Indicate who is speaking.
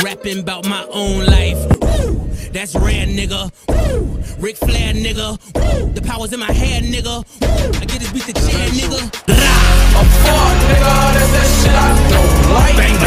Speaker 1: rapping about my own life. Woo, that's rare, nigga. Woo, Ric Flair, nigga. Woo, the power's in my head, nigga. Woo, I get this beat to chair, nigga.
Speaker 2: A fuck, nigga, that's that shit I don't like.